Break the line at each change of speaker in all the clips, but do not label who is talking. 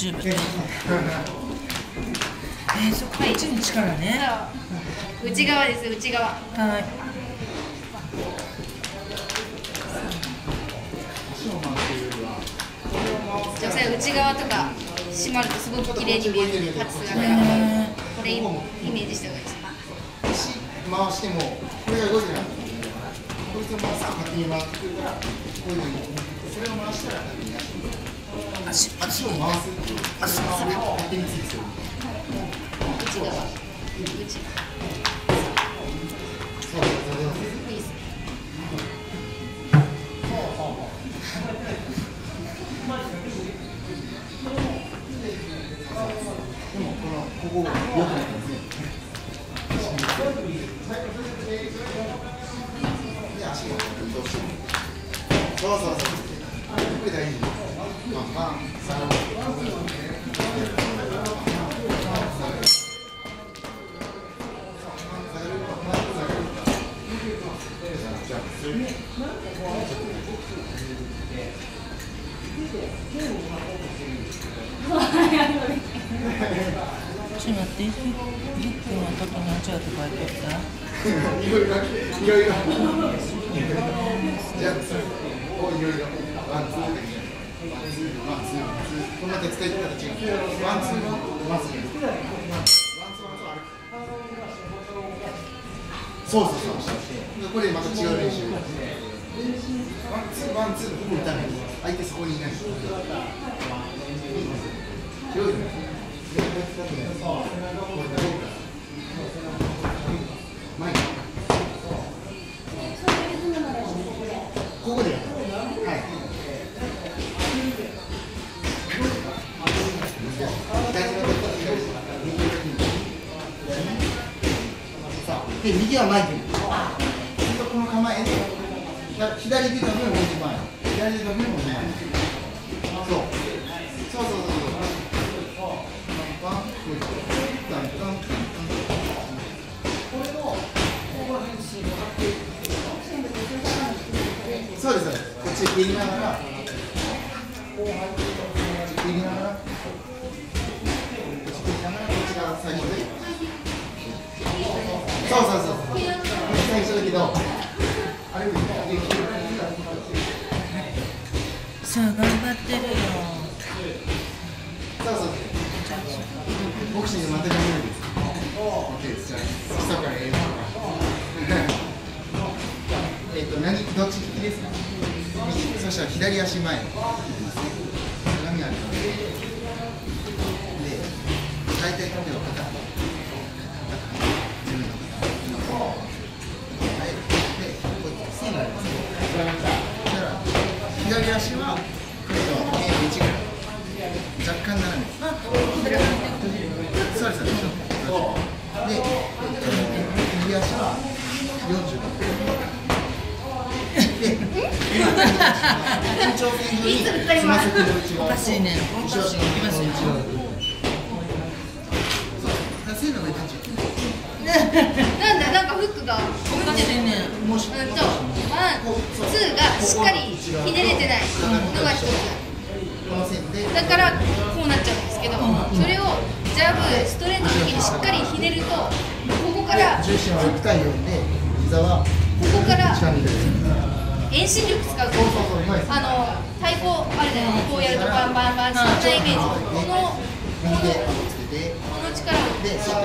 YouTube そここっちに力ね。
そう内側です、内側。
はい。
女性内側とか締まるとすごく綺麗に見える立つ姿が、これイメージした方がいいです。
回してもこれが動いてない。こいつを回すと勝手に回ってくるから、こういうふうにそれを回したら勝手に足を回すっていう、足を回す勝手についてる。
内側、内側。
そう
いいですね。
でもここ良くないですね。で足を移動してる。そうそうそう。これ大事。まあ
ちょっと待って、フックの時にお茶と書いてあった。
いろいろ。じゃあ、いろいろ。ワンツーで。ワンツー。こんな手使い方違う。ワンツーのワンツー。そう。これまた違う練習。ワンツーのここ打たない。相手そこにいない。広いね。ここでやる。はい。で、右は前に。この構えで、左手の分右前。左手の分右前。そう。そうです。こっち蹴りながら、こっち蹴りながら、こっちが最初で。そう。最初だけど、あれ
さあ頑張ってるよ。
そう。ボクシングまた頑張るんです。オッケーです。じゃあ、基礎からやりましょうか。どっち利きですか？右。そしたら左足前。鏡あるから。で、大体手を肩。自分の肩。はい。で、こっち線がありますね。だから左足はこれと1ぐらい。若干斜め。そうです。で、右足は45。で、延長線上につま先の内側。
おかしいね。
後ろ足の内側。そういうのがいい感じ。
なんかフックが
おかしいね。
ワン、ツーがしっかりひねれてないのが一つ。だからこうなっちゃうんですけど、それをジャブ、ストレートの時にしっかりひねると、ここから
重心は深いようで、膝は
ここから遠心力使うと、太鼓あるじゃないですか、こうやるとバンバンバン、そんなイメージ。この力を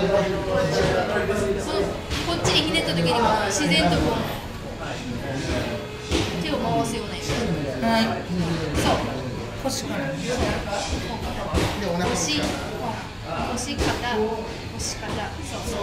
こっちにひねった時にも自然とこう手を回すようなイメージ。
はい。
そう。
腰から。
腰、腰肩、そう。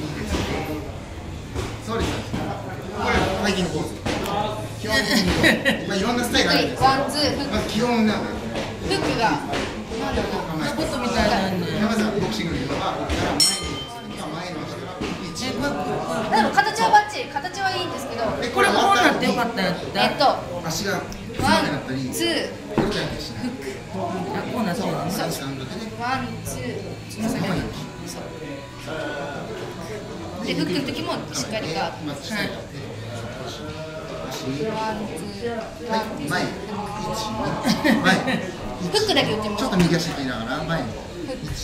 そうです。これは背筋のポーズ。基本的に、いろんなスタイルがあるんですけど、
ワンツー、
まず基本なんだよ。
フックがなんだろうな、
ロボットみたいなんで。
まずはボクシングのいうのは、前に足から
でも形はバッチリ、形はいいんですけど、
これこうなってよかったんやった。
足が
ワン、ツー、
フック。
こうなってるのね。
ワン、ツー、つま先ので、フックの時もしっかりが、
まず下に
ワン、ツー、
前、1、前。
フックだけ打ってみます。
ちょっと右足入りながら、前。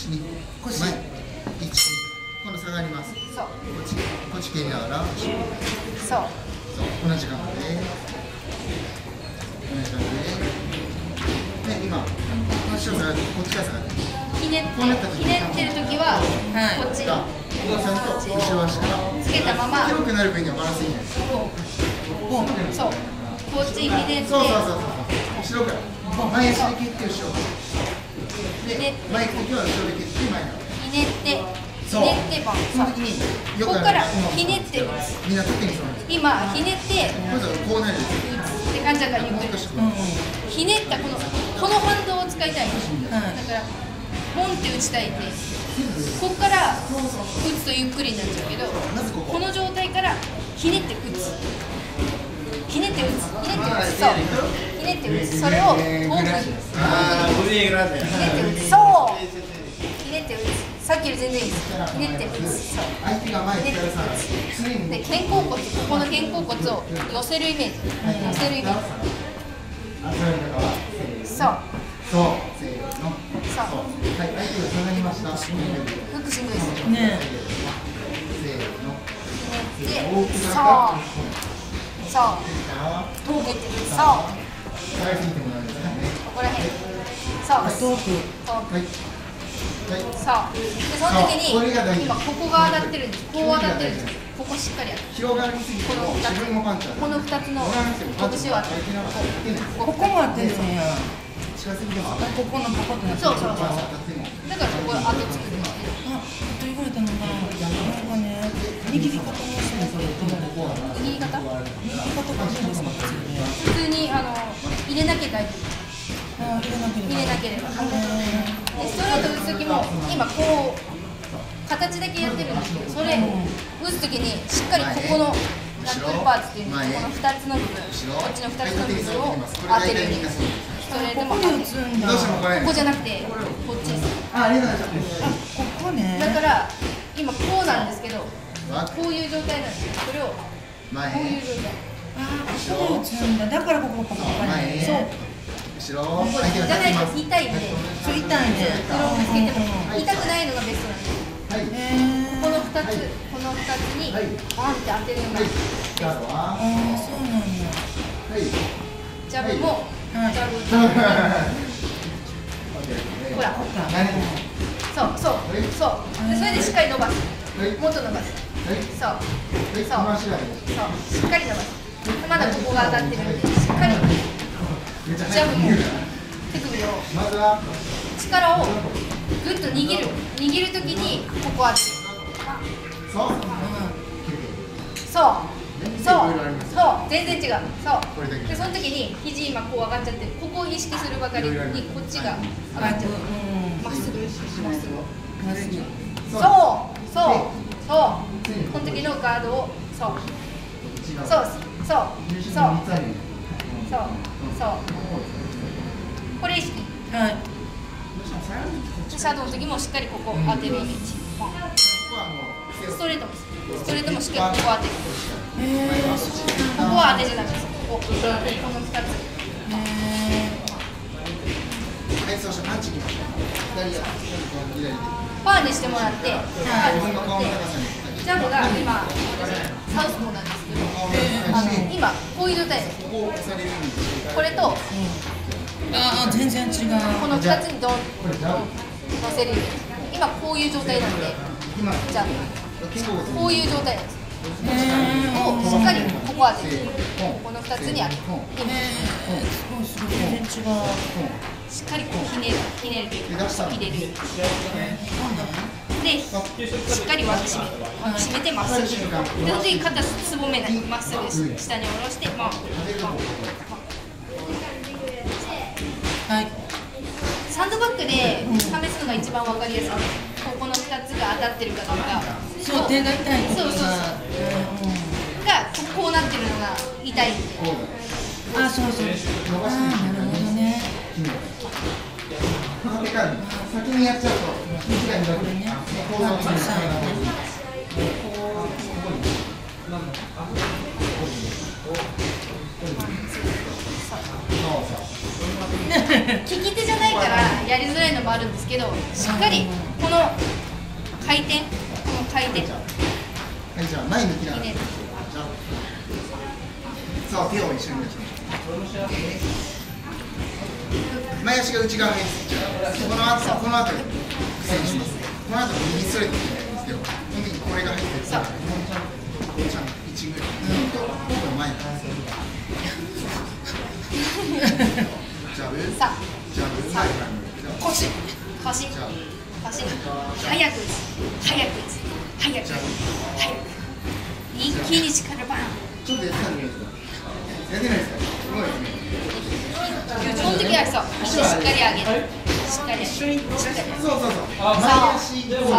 腰に前1今度下がります。
そう
こっち蹴りながら
そう
そう同じ感じでで今足を下がってこっちが下がって
ひねってる時はこっちに
ちゃんと後ろ足から
つけたまま
広くなる分にはバランスいいんです。
そうこっちひねって
そう後ろから前足で蹴って後ろで前行く時は後ろで蹴って前なの
ひねってバン
その時によく
ここからひねって
みんな特にそうなんです
今ひねって
まずこうなるんです
って感じだからゆっくりひねったこの反動を使いたいんですだからボンって打ちたいんでここから打つとゆっくりになっちゃうけどこの状態からひねって打つひねって打つそうひねって打つそれを遠くにひねって打つそうひねって打つさっきより全然いいですひねって打つそう
相手が前に
ひねって打つで肩甲骨ここの肩甲骨を寄せるイメージ寄せるイメージそう
そうせーの
そう
はい相手が下がりました
フックしんどいです
ね
せーの
ひねって
大き
そう
さ
そう
が
遠く行ってそう
使いすぎてもらうんですね
ここら辺そう
遠く
遠く
はい
そうでその時に今ここが当たってるんですこう当たってるんですここしっかりやる
広がりすぎても自分もパンチある
この2つの拳を当てる
ここも当てるんや
近すぎても当た
ここのポコってなってる
そうそうそう
っても
だからここ後つくんですけど
あ、と言われたのがなんかね握り方もしなさいって言われて
握り方
握り方がいいんですか
普通に入れなきゃ大丈夫
あ、入れなければ
入れなければでストレート打つ時も今こう形だけやってるんですけどそれ打つ時にしっかりここのナックルパーツっていうんですこの2つの部分こっちの2つの部分を当てるイメージストレートも当てる
打つんだ
どうしてもこれ
ここじゃなくてこっちです
ありがとうござい
ここね
だから今こうなんですけど
ます
こういう状態なんですよこれをこ
前
ういう状態
あ、ここで打つんだだからここポコポコね
前
そう
後ろ相手が
じゃないと
立ちます
痛いんで
そう痛いね
それをつけても痛くないのがベストなんです
はい
この2つこの2つにバンって当てるのがベスト
じゃあは
ああ、そうなんだ
はい
ジャブも
はい
ジャブほら
何
そうでそれでしっかり伸ばすもっと伸ばすそう
今次第
そうしっかり伸ばすまだここが当たってるんでしっかり
めっちゃ
ジャブも
早く見える
手首を
まずは
力をグッと握るときにここ当てる
そう
そう全然違うそう
これだけ
でその時に肘今こう上がっちゃってるここを意識するばかりにこっちが上がっちゃうまっすぐまっすぐ
まっすぐ
そうこの時のガードをそうこれ意識
はい
シャドウの時もしっかりここ当てるイメージストレートもしっかりここ当てるここは当てじゃダメですこの2つ
はい、そしてパンチに左
パーにしてもらって
自分の顔の高さに
ジャブが今サウスポーなんですけど今こういう状態です
ここを押されるんです
これと
ああ、全然違う
この2つにドンと乗せるように今こういう状態なんで
今
じゃあこういう状態なんですをしっかりここ当てるこの2つに当てる
すごい全然違う
しっかりこうひねるというか入れるでしっかり脇締めてまっすぐでその時肩すぼめないまっすぐ下に下ろして
はい
サンドバッグで試すのが一番わかりやすいここの2つが当たってるかどうか
そう手が痛い
そうがこうなってるのが痛いんで
あ、そうなるほどね
先にやっちゃうと肘が苦くてこうなって
利き手じゃないからやりづらいのもあるんですけど、しっかりこの回転、
はい、じゃあ前にきながら。じゃあさあ手を一緒に出しましょう。前足が内側に入ってきちゃう。この後に苦戦します。この後右ストレートになるんですけど、この時にこれが入ってるから、ちゃんと1ぐらい。ほぼ前なんですよ。ジャブ、ジャブ、
腰、早く打つ、一気に力バン。
ちょっとやってないですか？やってないですか？すごいですね。
この時はそう、足しっかり上げる。しっかり。
そう。前足、ジャブ。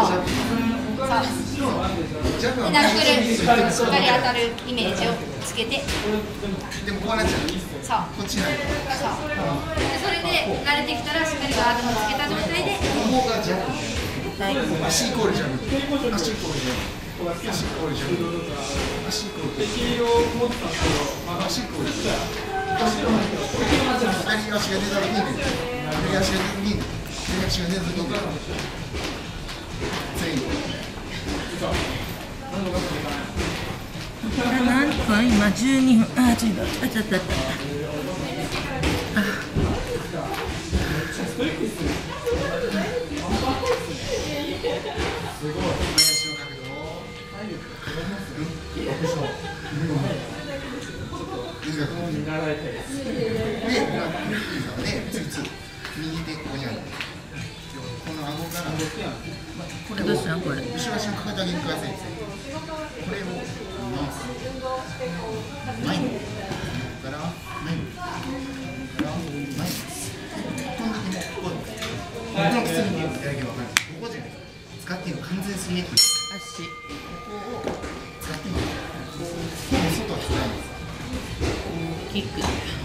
ナックルしっかり当たるイメージをつけて。
でもこうなっちゃう。
そう。
こっちになる。
そう。それで慣れてきたらしっかりガードもつけた状態で。
ここがジャブ。足イコールジャブ。足イコールジャブ。足イコールジャブ。足イコールジャブ。足イコールジャブ。左足が出た時に、左足が出た時に、左足が出た時に、全員。
何分？今12分。あ、違う。あった。
すごい。足の角度を。短く見習いたいです。で、次、右手ここにある。この顎から、これを後ろ足のかかと上げにくださいですね。これを回す。前に。から前に。この時もここ。この靴に見るとだけわかる。ここじゃない。使っているの完全スリーネック。
足。
ここを使ってみる。外は使えないです。
キック。